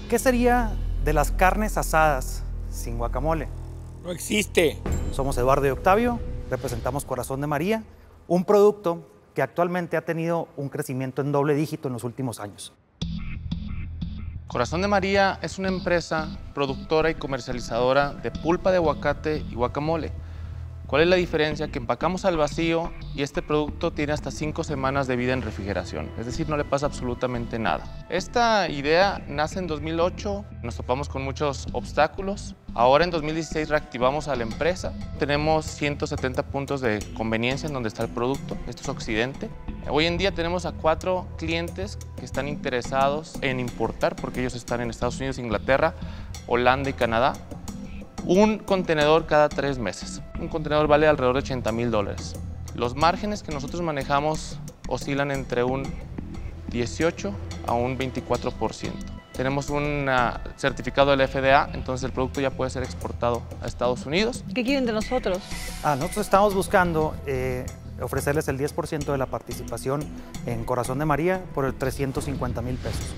¿Qué sería de las carnes asadas sin guacamole? No existe. Somos Eduardo y Octavio, representamos Corazón de María, un producto que actualmente ha tenido un crecimiento en doble dígito en los últimos años. Corazón de María es una empresa productora y comercializadora de pulpa de aguacate y guacamole. ¿Cuál es la diferencia? Que empacamos al vacío y este producto tiene hasta 5 semanas de vida en refrigeración, es decir, no le pasa absolutamente nada. Esta idea nace en 2008, nos topamos con muchos obstáculos. Ahora en 2016 reactivamos a la empresa. Tenemos 170 puntos de conveniencia en donde está el producto, esto es Occidente. Hoy en día tenemos a 4 clientes que están interesados en importar, porque ellos están en Estados Unidos, Inglaterra, Holanda y Canadá. Un contenedor cada 3 meses. Un contenedor vale alrededor de $80,000. Los márgenes que nosotros manejamos oscilan entre un 18 a un 24%. Tenemos un certificado del FDA, entonces el producto ya puede ser exportado a Estados Unidos. ¿Qué quieren de nosotros? Nosotros estamos buscando ofrecerles el 10% de la participación en Corazón de María por el 350,000 pesos.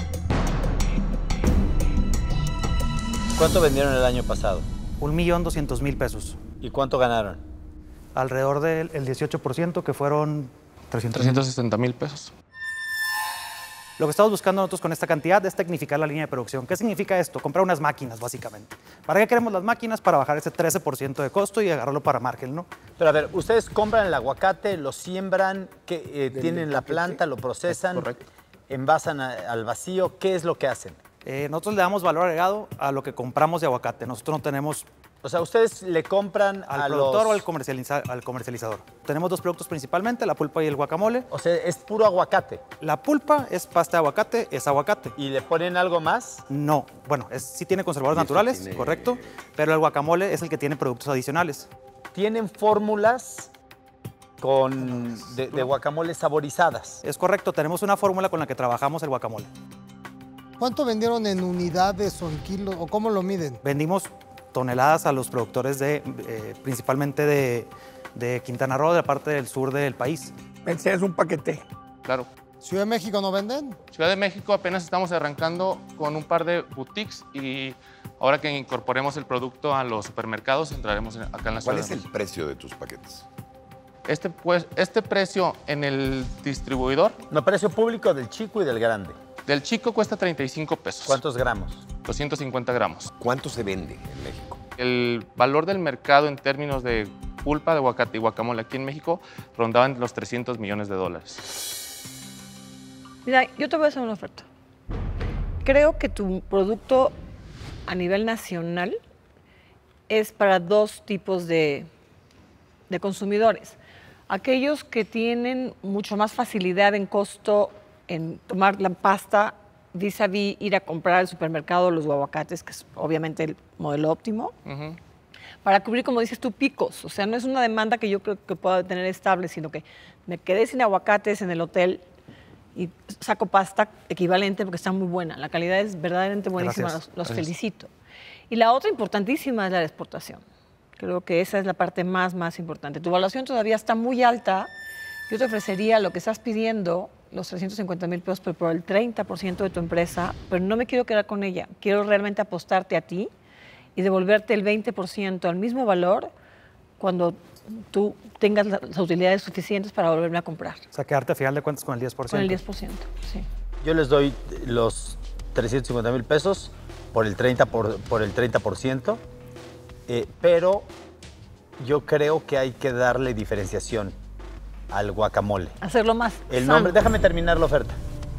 ¿Cuánto vendieron el año pasado? 1,200,000 pesos. ¿Y cuánto ganaron? Alrededor del 18%, que fueron 360,000 pesos. Lo que estamos buscando nosotros con esta cantidad es tecnificar la línea de producción. ¿Qué significa esto? Comprar unas máquinas, básicamente. ¿Para qué queremos las máquinas? Para bajar ese 13% de costo y agarrarlo para margen, ¿no? Pero a ver, ustedes compran el aguacate, lo siembran, tienen la planta, lo procesan, Correcto. envasan al vacío. ¿Qué es lo que hacen? Nosotros le damos valor agregado a lo que compramos de aguacate. Nosotros no tenemos O sea, ustedes le compran al productor o al comercializador. Tenemos 2 productos principalmente, la pulpa y el guacamole. O sea, es puro aguacate. La pulpa es pasta de aguacate, es aguacate. ¿Y le ponen algo más? No, bueno, sí tiene conservadores naturales, correcto, pero el guacamole es el que tiene productos adicionales. ¿Tienen fórmulas de guacamole saborizadas? Es correcto, tenemos una fórmula con la que trabajamos el guacamole. ¿Cuánto vendieron en unidades o en kilos o cómo lo miden? Vendimos toneladas a los productores principalmente de Quintana Roo, de la parte del sur del país. Es un paquete. Claro. ¿Ciudad de México no venden? Ciudad de México apenas estamos arrancando con un par de boutiques y ahora que incorporemos el producto a los supermercados entraremos acá en la ciudad. ¿Cuál es el precio de tus paquetes? Este precio en el distribuidor No, precio público del chico y del grande. del chico cuesta 35 pesos. ¿Cuántos gramos? 250 gramos. ¿Cuánto se vende en México? El valor del mercado en términos de pulpa de aguacate y guacamole aquí en México rondaba en los $300 millones. Mira, yo te voy a hacer una oferta. Creo que tu producto a nivel nacional es para 2 tipos de consumidores. Aquellos que tienen mucho más facilidad en costo en tomar la pasta vis-a-vis ir a comprar al supermercado los aguacates, que es obviamente el modelo óptimo, para cubrir, como dices tú, picos. O sea, no es una demanda que yo creo que pueda tener estable, sino que me quedé sin aguacates en el hotel y saco pasta equivalente porque está muy buena. La calidad es verdaderamente buenísima, los felicito. Y la otra importantísima es la de exportación. Creo que esa es la parte más importante. Tu evaluación todavía está muy alta. Yo te ofrecería lo que estás pidiendo, los 350,000 pesos, pero por el 30% de tu empresa, pero no me quiero quedar con ella. Quiero realmente apostarte a ti y devolverte el 20% al mismo valor cuando tú tengas las utilidades suficientes para volverme a comprar. O sea, quedarte a final de cuentas con el 10%. Con el 10%, sí. Yo les doy los 350,000 pesos por el 30%, pero yo creo que hay que darle diferenciación al guacamole. Hacerlo más El sano. nombre, déjame terminar la oferta.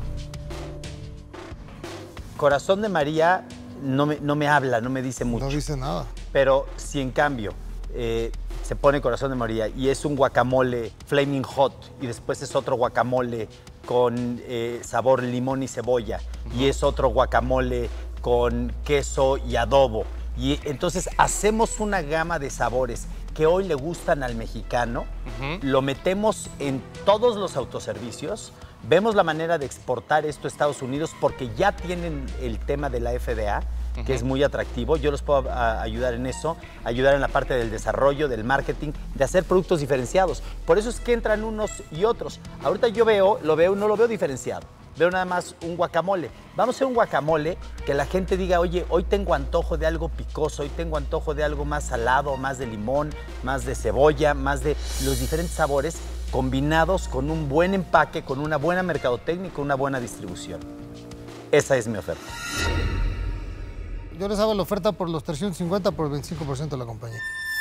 Corazón de María no me habla, no me dice mucho. No dice nada. Pero si en cambio se pone Corazón de María y es un guacamole flaming hot y después es otro guacamole con sabor limón y cebolla y es otro guacamole con queso y adobo, y entonces hacemos una gama de sabores que hoy le gustan al mexicano, lo metemos en todos los autoservicios, vemos la manera de exportar esto a Estados Unidos porque ya tienen el tema de la FDA, que es muy atractivo. Yo los puedo ayudar en eso, ayudar en la parte del desarrollo, del marketing, de hacer productos diferenciados. Por eso es que entran unos y otros. Ahorita yo lo veo, no lo veo diferenciado. veo nada más un guacamole. Vamos a hacer un guacamole que la gente diga, oye, hoy tengo antojo de algo picoso, hoy tengo antojo de algo más salado, más de limón, más de cebolla, más de los diferentes sabores combinados con un buen empaque, con una buena mercadotecnia y con una buena distribución. Esa es mi oferta. Yo les hago la oferta por los 350 por el 25% de la compañía.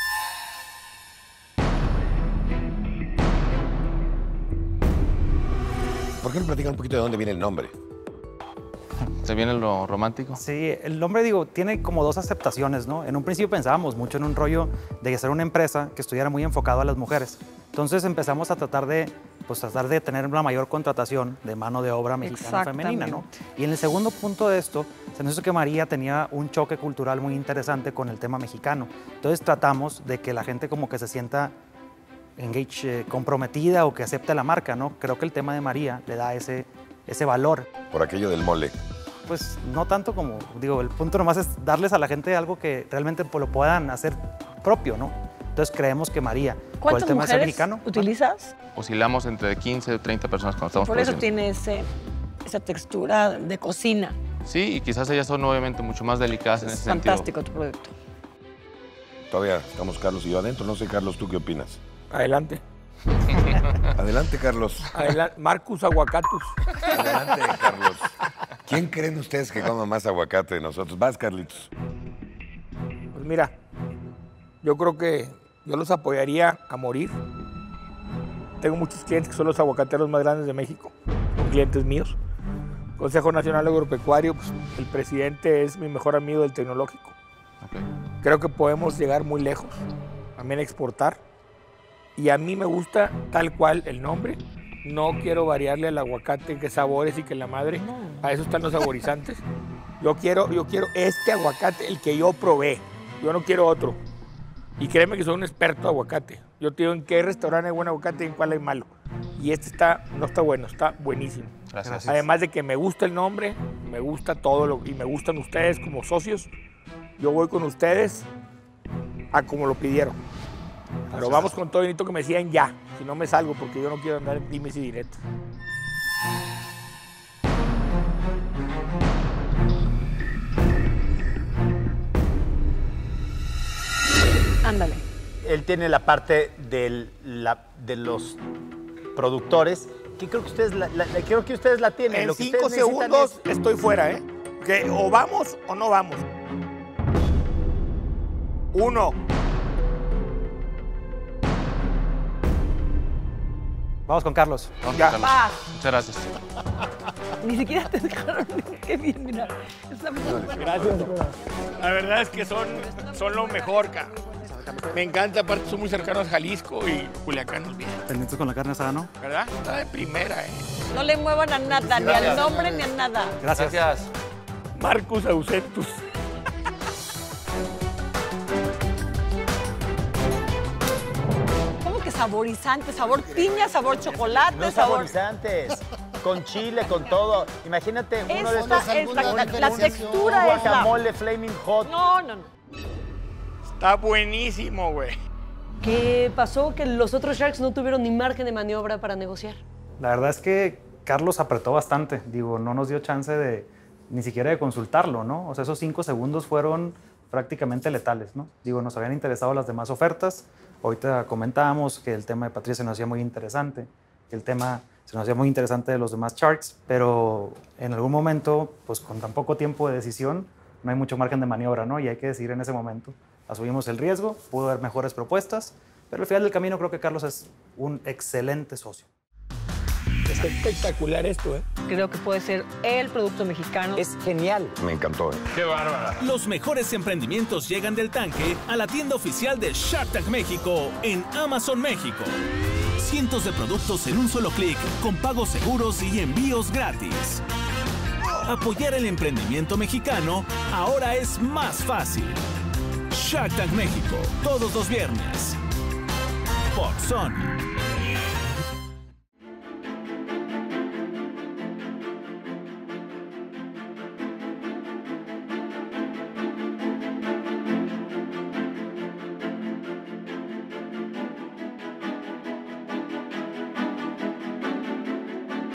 ¿Por qué no platican un poquito de dónde viene el nombre? ¿Se viene lo romántico? Sí, el nombre, digo, tiene como dos aceptaciones, ¿no? En un principio pensábamos mucho en un rollo de ser una empresa que estuviera muy enfocado a las mujeres. Entonces empezamos a tratar de tener una mayor contratación de mano de obra mexicana femenina, ¿no? Y en el segundo punto de esto, se nos hizo que María tenía un choque cultural muy interesante con el tema mexicano. Entonces tratamos de que la gente como que se sienta comprometida o que acepte la marca, ¿no? Creo que el tema de María le da ese valor. Por aquello del mole. Pues no tanto como, digo, el punto nomás es darles a la gente algo que realmente lo puedan hacer propio, ¿no? Entonces creemos que María, por el ¿Cuántas tema de ser mujeres mexicano, utilizas? Oscilamos entre 15 y 30 personas cuando estamos Por eso produciendo. tiene esa textura de cocina. Sí, y quizás ellas son obviamente mucho más delicadas en ese sentido. Fantástico tu producto. Todavía estamos Carlos y yo adentro. No sé, Carlos, ¿tú qué opinas? Adelante. Adelante, Carlos. Adelante. Marcus Aguacatus. Adelante, Carlos. ¿Quién creen ustedes que coma más aguacate de nosotros? Vas, Carlitos. Pues mira, yo creo que yo los apoyaría a morir. Tengo muchos clientes que son los aguacateros más grandes de México. Son clientes míos. Consejo Nacional Agropecuario, pues, el presidente es mi mejor amigo del tecnológico. Okay. Creo que podemos llegar muy lejos, también exportar. Y a mí me gusta tal cual el nombre. No quiero variarle al aguacate, que sabores y que la madre. A eso están los saborizantes. Yo quiero este aguacate, el que yo probé. Yo no quiero otro. Y créeme que soy un experto de aguacate. Yo te digo en qué restaurante hay buen aguacate y en cuál hay malo. Y este no está bueno, está buenísimo. Gracias. Además de que me gusta el nombre, me gusta todo y me gustan ustedes como socios. Yo voy con ustedes a como lo pidieron. Pero vamos con todo, y necesito que me sigan ya. Si no me salgo, porque yo no quiero andar en dimes y diretos. Ándale. Él tiene la parte de los productores, que creo que ustedes la tienen. En Lo que 5 ustedes necesitan segundos estoy fuera, ¿eh? Que o vamos o no vamos. 1. vamos con Carlos. Vamos, Ya. Carlos. Va. Muchas gracias. Ni siquiera te dejaron. Qué bien, mira. Está muy bueno. Gracias. La verdad es que son lo mejor, cara. Me encanta, aparte son muy cercanos a Jalisco y Culiacán es bien. Pendientes con la carne asada, ¿no? ¿Verdad? Está de primera, ¿eh? No le muevan a nada, ni al nombre ni a nada. Gracias. Marcus Ausentus. ¿Cómo que saborizante? Sabor piña, sabor chocolate, No sabor... saborizantes, con chile, con todo. Imagínate uno de estos Esta es la diferenciación. textura es la... guacamole flaming hot. No. Está buenísimo, güey. ¿Qué pasó? Que los otros Sharks no tuvieron ni margen de maniobra para negociar. La verdad es que Carlos apretó bastante. Digo, no nos dio chance ni siquiera de consultarlo, ¿no? O sea, esos 5 segundos fueron prácticamente letales, ¿no? Digo, nos habían interesado las demás ofertas. Ahorita comentábamos que el tema de Patricia se nos hacía muy interesante, que el tema se nos hacía muy interesante de los demás Sharks, pero en algún momento, pues con tan poco tiempo de decisión, no hay mucho margen de maniobra, ¿no? Y hay que decidir en ese momento. Asumimos el riesgo, pudo haber mejores propuestas, pero al final del camino creo que Carlos es un excelente socio. Está espectacular esto, ¿eh? Creo que puede ser el producto mexicano. Es genial. Me encantó, ¿eh? ¡Qué bárbara! Los mejores emprendimientos llegan del tanque a la tienda oficial de Shark Tank México en Amazon México. Cientos de productos en un solo clic, con pagos seguros y envíos gratis. Apoyar el emprendimiento mexicano ahora es más fácil. Shark Tank México, todos los viernes. Por Sony.